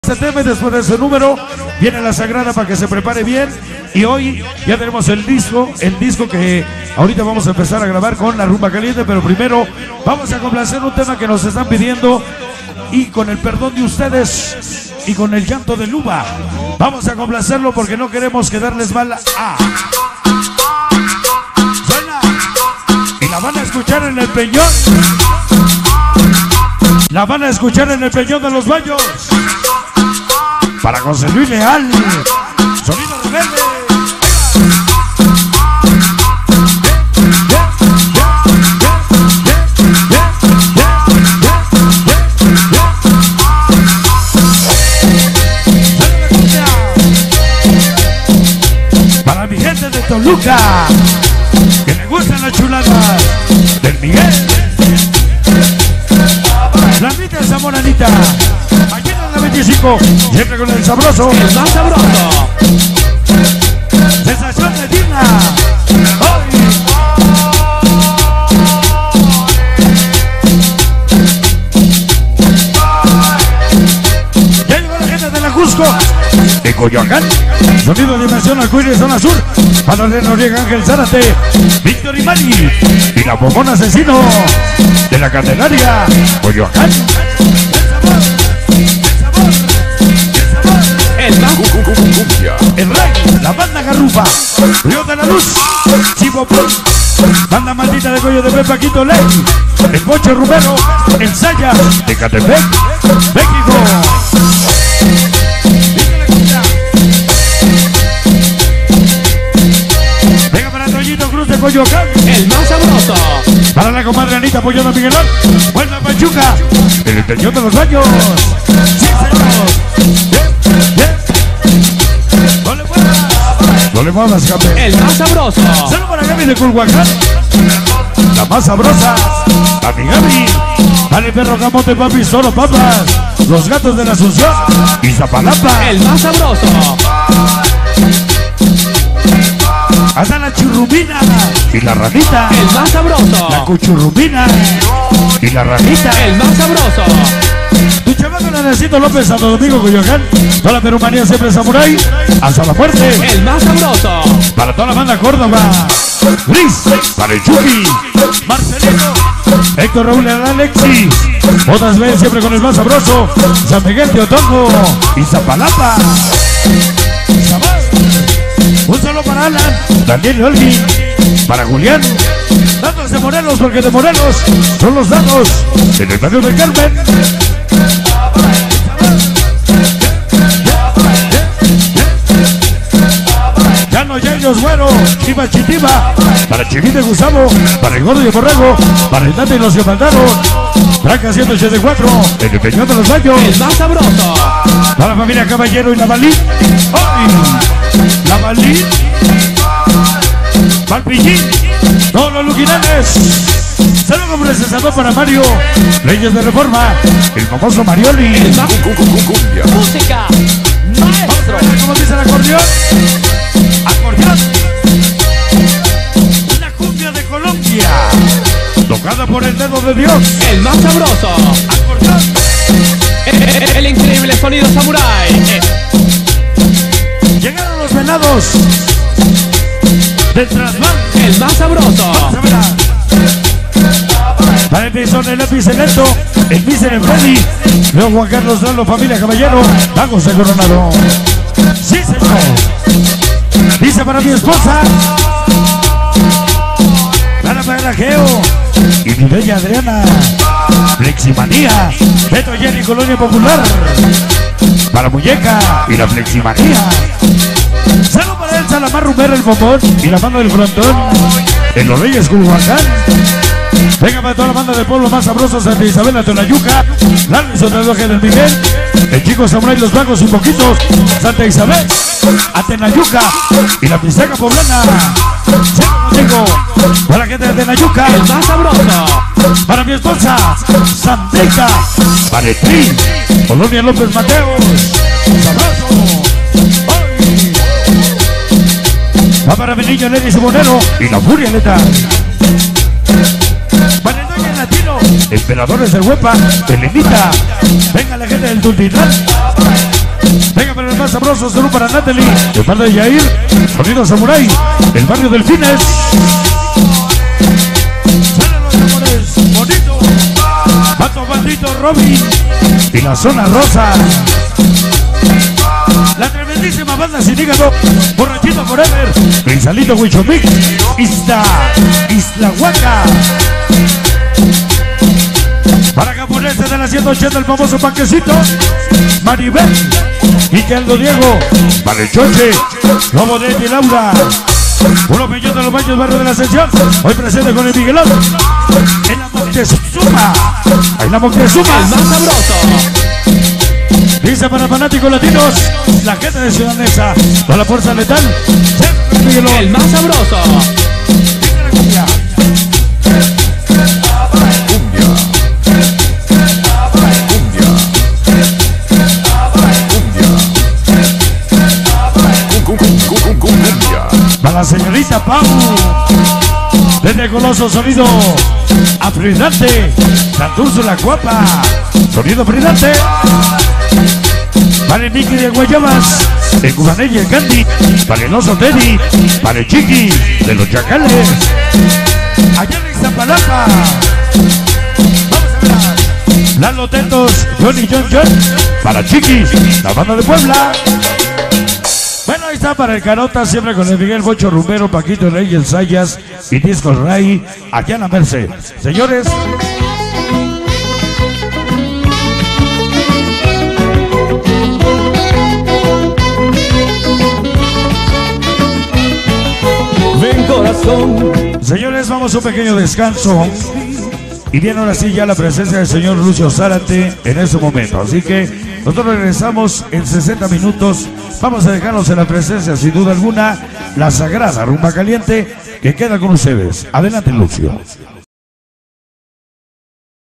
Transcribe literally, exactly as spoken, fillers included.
Este tema y después de ese número viene la Sagrada para que se prepare bien. Y hoy ya tenemos el disco, el disco que ahorita vamos a empezar a grabar con la rumba caliente. Pero primero vamos a complacer un tema que nos están pidiendo. Y con el perdón de ustedes y con el llanto de Luba, vamos a complacerlo porque no queremos quedarles mal. Ah. Suena. Y la van a escuchar en el Peñón. La van a escuchar en el Peñón de los Baños. Para José Luis Leal, sonido rebelde. Para mi gente de Toluca, que le gustan las chuladas del Miguel. La mitad de Zamoranita. veinticinco, siempre con el sabroso, el más sabroso. Sensación de digna. Hoy. Ya llegó la gente de la Cusco, de Coyoacán, sonido de dimensión Arcoíris zona sur, para el Noriega Ángel Zárate, Víctor y Mari, y la Pomona Asesino de la Candelaria, Coyoacán. El más cumbia. El Rey, la banda Garrufa, Río de la Luz, Chivo Plus, banda maldita de Coyo de Pepe Paquito Ley, el Pocho Rumero, el Saya de Catepec, México. Venga para Toñito Cruz de Coyoacán, el más sabroso. Para la comadre Anita apoyando a Miguelón, vuelve a Pachuca, en el Peñón de los Baños. Sí, señor. Bien, bien. No le muevas, no le muevas, campeón. El más sabroso. Saludos para Gaby de Culhuacán, la más sabrosa, a mi Gaby. Dale perro, camote, papi, solo papas. Los gatos de la Asunción y Zapalapa. El más sabroso. Hasta la churrumina y la ranita. El más sabroso. La cuchurrumina y la ranita. El más sabroso. Tu chamaco Nanecito López, Santo Domingo, Coyoacán. Toda la perumanía siempre samurái. Hasta la muerte. El más sabroso. Para toda la banda Córdoba. Gris. Para el Chucky. Marcelino. Héctor Raúl y Alexis. Otras veces siempre con el más sabroso. San Miguel de Otongo y Zapalapa. Un saludo para Alan, Daniel Olgui, para Julián. Datos de Morelos, porque de Morelos son los datos en el barrio del Carmen. Llano Yayos Güero, Chiva Chitiba, para Chivite Gustavo, para el Gordo y el Borrego, para el Dante y los que faltaron. Braca ciento ochenta y cuatro, en el Peñón de los Baños. El más sabroso. Para la familia Caballero y la Malí. ¡Ay! La Malí. Palpillín. Todos los luquinales. Saludos procesador para Mario Leyes de Reforma, el famoso Marioli. El más cumbia. Música. Maestro. ¿Cómo dice el acordeón? Acordeón. Una cumbia de Colombia, tocada por el dedo de Dios. El más sabroso. Acordeón. El, el increíble sonido samurái. Llegaron los venados del Trasván. El más sabroso. Vamos a verla. Para el Pizón, el lápiz lento, el Miser en Freddy, luego Juan Carlos Lalo, familia Caballero, Vamos el Coronado. Sí, señor. Dice para mi esposa, para para Geo y mi bella Adriana, Fleximanía, Beto Jenny, Colonia Popular, para Muñeca y la Fleximanía. Salud para el Salamar Rumera, el Bombón y la mano del frontón en Los Reyes, Culhuacán. Venga para toda la banda del pueblo más sabroso, Santa Isabel, la Tonayuca, la Luis Otradoje del Miguel, el Chico Samurai, los Vagos y Poquitos, Santa Isabel, Atenayuca y la Pisteca Poblana. Siempre contigo, para la gente de Atenayuca, El más sabroso. para mi esposa, Santeca, para el Tri, Colonia López Mateos, sabroso. ¡Ay! Va para mi niño Nelly Sibonero y la Furia Letal. Para el Doña Latino, Emperadores del Huepa, Elenita, venga la gente del Tultitlán. Goloso, saludo para Natalie, el padre de Yair, sonido Samurai, el barrio Delfines. Suenan los amores, bonito, Vato Bandito Robin y la zona rosa. La tremendísima banda Sin Hígado, Borrachito Forever, Grisalito Huichomic, Isla, Isla Huaca. Para Caponete de la ciento ochenta, el famoso Panquecito, Maribel, Migueldo Diego, para el Choche, Lobo de y Laura. Uno millón de los baños, barrio de la Ascensión, hoy presente con el Miguelón, en la Moctezuma, en la Moctezuma, El más sabroso. dice para fanáticos latinos, la gente de Ciudad Neza, con la fuerza letal, Miguelón. El más sabroso. Para la señorita Pau, desde Goloso, sonido afridante, Santurce la Guapa, sonido afridante. Para el Nicky de Guayabas, el Cubanelli, el Candy, para el Oso Teddy, para el Chiqui de los Chacales, allá en Iztapalapa. Vamos a ver, Lalo Tentos, Johnny John John, para Chiqui, la banda de Puebla. Bueno, ahí está para el Carota, siempre con el Miguel Bocho Rumbero, Paquito Rey, el Sayas y Discos Ray, aquí en la Merced. Señores, Ven corazón. señores, vamos a un pequeño descanso. Y viene ahora sí ya la presencia del señor Lucio Zárate en este momento. Así que nosotros regresamos en sesenta minutos. Vamos a dejarnos en la presencia, sin duda alguna, la sagrada rumba caliente que queda con ustedes. Adelante, Lucio.